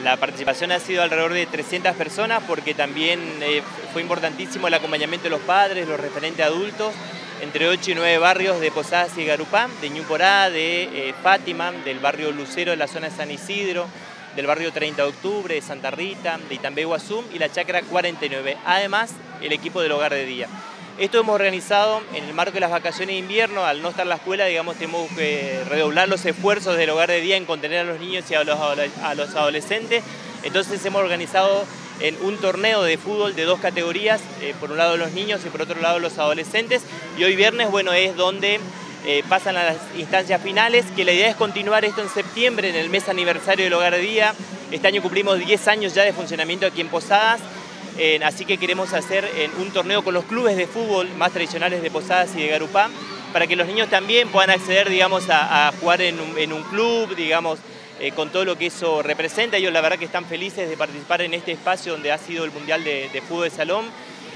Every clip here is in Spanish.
La participación ha sido alrededor de 300 personas porque también fue importantísimo el acompañamiento de los padres, los referentes adultos, entre 8 y 9 barrios de Posadas y Garupá, de Ñuporá, de Fátima, del barrio Lucero de la zona de San Isidro, del barrio 30 de Octubre, de Santa Rita, de Itambé Guazú y la Chacra 49. Además, el equipo del Hogar de Día. Esto hemos organizado en el marco de las vacaciones de invierno. Al no estar la escuela, digamos, tenemos que redoblar los esfuerzos del Hogar de Día en contener a los niños y a los adolescentes. Entonces hemos organizado en un torneo de fútbol de 2 categorías, por un lado los niños y por otro lado los adolescentes. Y hoy viernes, bueno, es donde pasan a las instancias finales, que la idea es continuar esto en septiembre, en el mes aniversario del Hogar de Día. Este año cumplimos 10 años ya de funcionamiento aquí en Posadas. Así que queremos hacer un torneo con los clubes de fútbol más tradicionales de Posadas y de Garupá, para que los niños también puedan acceder, digamos, a jugar en un club, digamos, con todo lo que eso representa. Ellos la verdad que están felices de participar en este espacio donde ha sido el Mundial de Fútbol de Salón.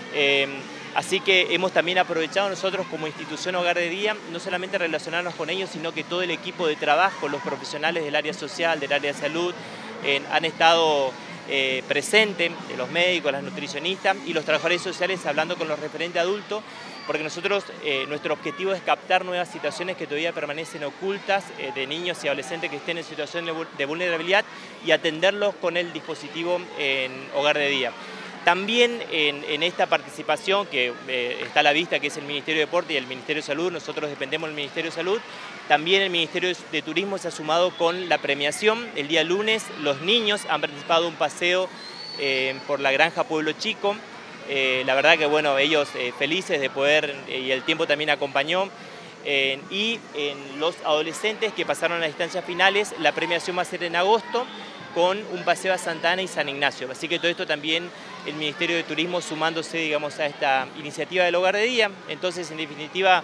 Así que hemos también aprovechado nosotros como institución Hogar de Día, no solamente relacionarnos con ellos, sino que todo el equipo de trabajo, los profesionales del área social, del área de salud, han estado presente, los médicos, las nutricionistas y los trabajadores sociales hablando con los referentes adultos, porque nosotros, nuestro objetivo es captar nuevas situaciones que todavía permanecen ocultas de niños y adolescentes que estén en situación de vulnerabilidad y atenderlos con el dispositivo en Hogar de Día. También en esta participación que está a la vista, que es el Ministerio de Deporte y el Ministerio de Salud, nosotros dependemos del Ministerio de Salud, también el Ministerio de Turismo se ha sumado con la premiación. El día lunes los niños han participado en un paseo por la granja Pueblo Chico. La verdad que bueno, ellos felices de poder, y el tiempo también acompañó. Y en los adolescentes que pasaron a las instancias finales, la premiación va a ser en agosto, con un paseo a Santa Ana y San Ignacio. Así que todo esto también el Ministerio de Turismo sumándose, digamos, a esta iniciativa del Hogar de Día. Entonces, en definitiva,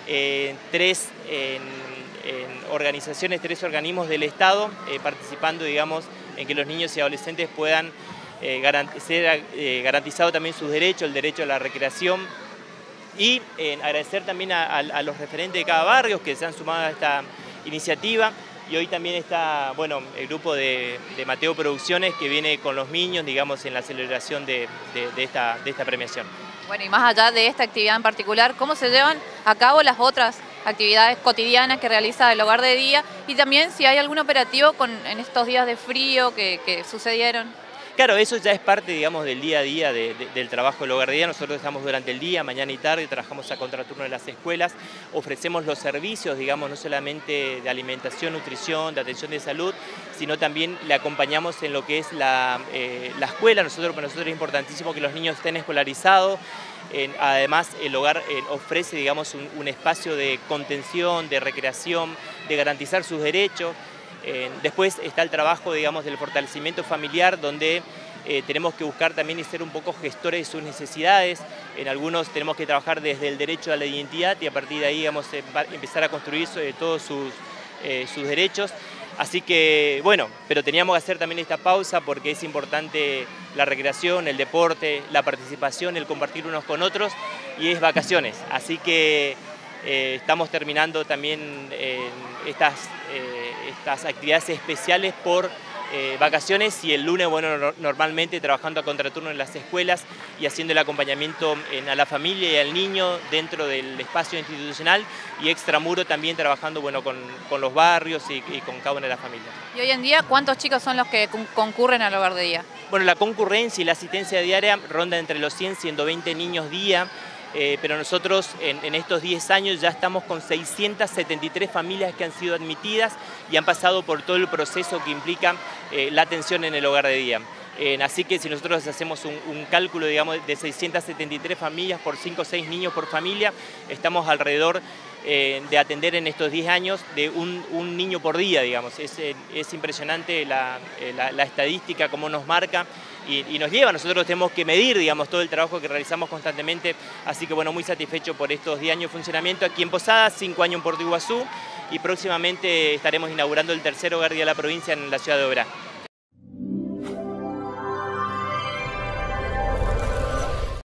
3 organizaciones, 3 organismos del Estado participando, digamos, en que los niños y adolescentes puedan ser garantizado también sus derechos, el derecho a la recreación. Y agradecer también a los referentes de cada barrio que se han sumado a esta iniciativa. Y hoy también está, bueno, el grupo de Mateo Producciones que viene con los niños, digamos, en la celebración de esta premiación. Bueno, y más allá de esta actividad en particular, ¿cómo se llevan a cabo las otras actividades cotidianas que realiza el Hogar de Día? Y también si hay algún operativo en estos días de frío que sucedieron. Claro, eso ya es parte, digamos, del día a día del trabajo del Hogar de Día. Nosotros estamos durante el día, mañana y tarde, trabajamos a contraturno en las escuelas, ofrecemos los servicios, digamos, no solamente de alimentación, nutrición, de atención de salud, sino también le acompañamos en lo que es la escuela. Para nosotros es importantísimo que los niños estén escolarizados. Además, el hogar ofrece, digamos, un espacio de contención, de recreación, de garantizar sus derechos. Después está el trabajo, digamos, del fortalecimiento familiar, donde tenemos que buscar también y ser un poco gestores de sus necesidades. En algunos tenemos que trabajar desde el derecho a la identidad y a partir de ahí, digamos, empezar a construir todos sus derechos. Así que, bueno, pero teníamos que hacer también esta pausa porque es importante la recreación, el deporte, la participación, el compartir unos con otros y es vacaciones. Así que estamos terminando también estas actividades especiales por vacaciones y el lunes, bueno, normalmente trabajando a contraturno en las escuelas y haciendo el acompañamiento a la familia y al niño dentro del espacio institucional y extramuro también trabajando, bueno, con los barrios y con cada una de las familias. ¿Y hoy en día cuántos chicos son los que concurren al Hogar de Día? Bueno, la concurrencia y la asistencia diaria ronda entre los 100 y 120 niños día. Pero nosotros en estos 10 años ya estamos con 673 familias que han sido admitidas y han pasado por todo el proceso que implica la atención en el Hogar de Día. Así que si nosotros hacemos un cálculo, digamos, de 673 familias por 5 o 6 niños por familia, estamos alrededor de atender en estos 10 años de un niño por día, digamos. Es impresionante la estadística, cómo nos marca y nos lleva. Nosotros tenemos que medir, digamos, todo el trabajo que realizamos constantemente. Así que, bueno, muy satisfecho por estos 10 años de funcionamiento aquí en Posadas, 5 años en Puerto Iguazú y próximamente estaremos inaugurando el tercer Hogar de Día de la provincia en la ciudad de Oberá.